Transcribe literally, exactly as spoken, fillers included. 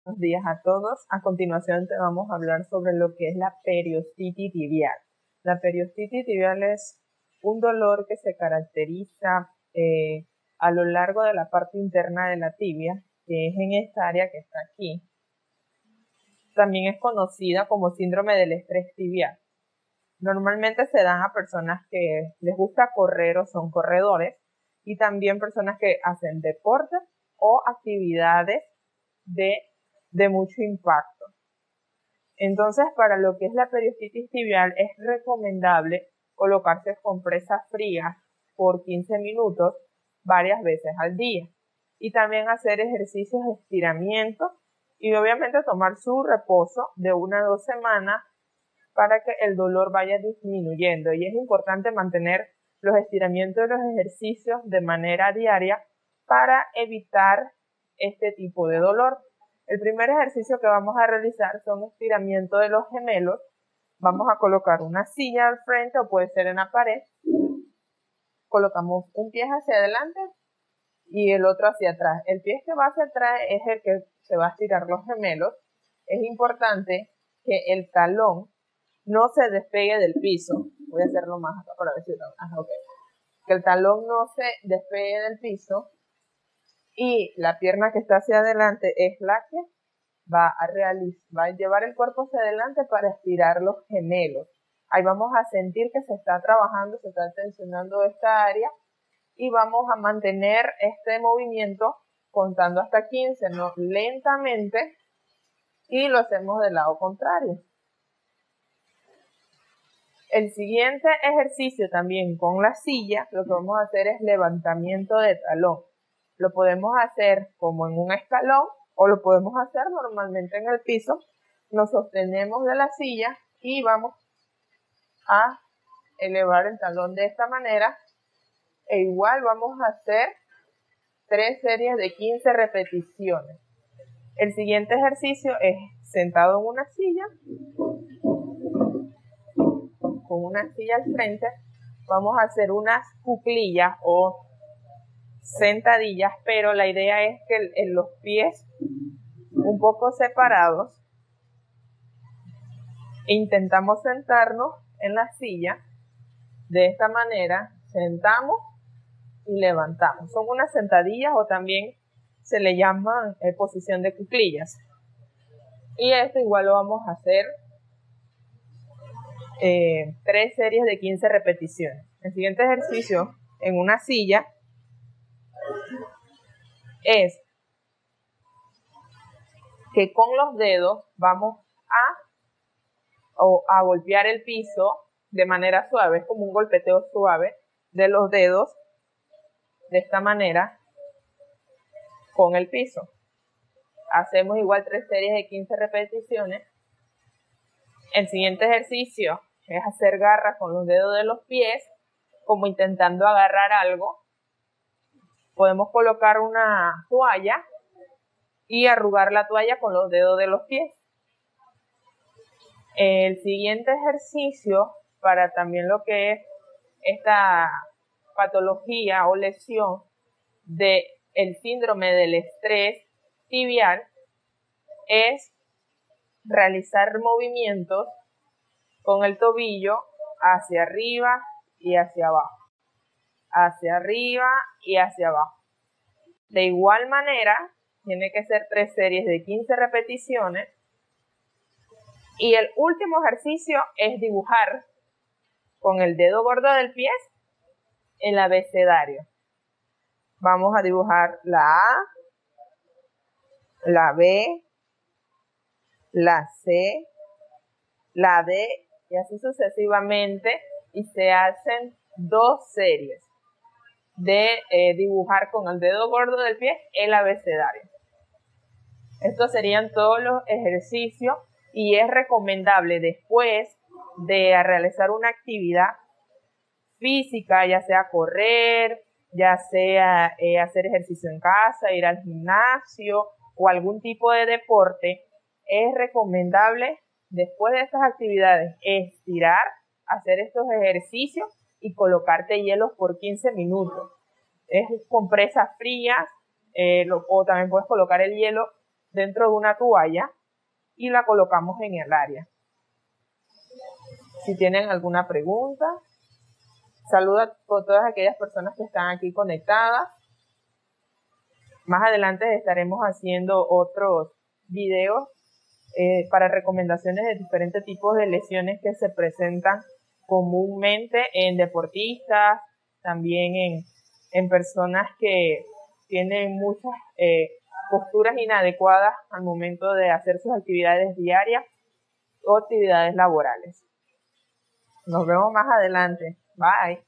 Buenos días a todos. A continuación te vamos a hablar sobre lo que es la periostitis tibial. La periostitis tibial es un dolor que se caracteriza eh, a lo largo de la parte interna de la tibia, que es en esta área que está aquí. También es conocida como síndrome del estrés tibial. Normalmente se dan a personas que les gusta correr o son corredores, y también personas que hacen deporte o actividades de, de mucho impacto. Entonces, para lo que es la periostitis tibial, es recomendable colocarse compresas frías por quince minutos varias veces al día, y también hacer ejercicios de estiramiento y obviamente tomar su reposo de una a dos semanas para que el dolor vaya disminuyendo. Y es importante mantener los estiramientos y los ejercicios de manera diaria para evitar este tipo de dolor. El primer ejercicio que vamos a realizar son estiramientos de los gemelos. Vamos a colocar una silla al frente o puede ser en la pared. Colocamos un pie hacia adelante y el otro hacia atrás. El pie que va hacia atrás es el que se va a estirar los gemelos. Es importante que el talón no se despegue del piso. Voy a hacerlo más acá para ver si... Ah, okay. Que el talón no se despegue del piso, y la pierna que está hacia adelante es la que va a realizar, va a llevar el cuerpo hacia adelante para estirar los gemelos. Ahí vamos a sentir que se está trabajando, se está tensionando esta área, y vamos a mantener este movimiento contando hasta quince, ¿no? Lentamente, y lo hacemos del lado contrario. El siguiente ejercicio también con la silla, lo que vamos a hacer es levantamiento de talón. Lo podemos hacer como en un escalón o lo podemos hacer normalmente en el piso. Nos sostenemos de la silla y vamos a elevar el talón de esta manera. E igual vamos a hacer tres series de quince repeticiones. El siguiente ejercicio es sentado en una silla, con una silla al frente. Vamos a hacer unas cuclillas o sentadillas, pero la idea es que en los pies un poco separados, intentamos sentarnos en la silla de esta manera, sentamos y levantamos. Son unas sentadillas o también se le llama eh, posición de cuclillas, y esto igual lo vamos a hacer eh, tres series de quince repeticiones. El siguiente ejercicio en una silla es que con los dedos vamos a, o a golpear el piso de manera suave. Es como un golpeteo suave de los dedos de esta manera con el piso. Hacemos igual tres series de quince repeticiones. El siguiente ejercicio es hacer garras con los dedos de los pies, como intentando agarrar algo. Podemos colocar una toalla y arrugar la toalla con los dedos de los pies. El siguiente ejercicio, para también lo que es esta patología o lesión del síndrome del estrés tibial, es realizar movimientos con el tobillo hacia arriba y hacia abajo, hacia arriba y hacia abajo. De igual manera, tiene que ser tres series de quince repeticiones. Y el último ejercicio es dibujar con el dedo gordo del pie el abecedario. Vamos a dibujar la A, la B, la C, la D, y así sucesivamente, y se hacen dos series de eh, dibujar con el dedo gordo del pie el abecedario. Estos serían todos los ejercicios, y es recomendable después de realizar una actividad física, ya sea correr, ya sea eh, hacer ejercicio en casa, ir al gimnasio o algún tipo de deporte, es recomendable después de estas actividades estirar, hacer estos ejercicios y colocarte hielos por quince minutos. Es compresas frías, eh, lo, o también puedes colocar el hielo dentro de una toalla y la colocamos en el área. Si tienen alguna pregunta, saludo a todas aquellas personas que están aquí conectadas. Más adelante estaremos haciendo otros videos eh, para recomendaciones de diferentes tipos de lesiones que se presentan comúnmente en deportistas, también en, en personas que tienen muchas eh, posturas inadecuadas al momento de hacer sus actividades diarias o actividades laborales. Nos vemos más adelante. Bye.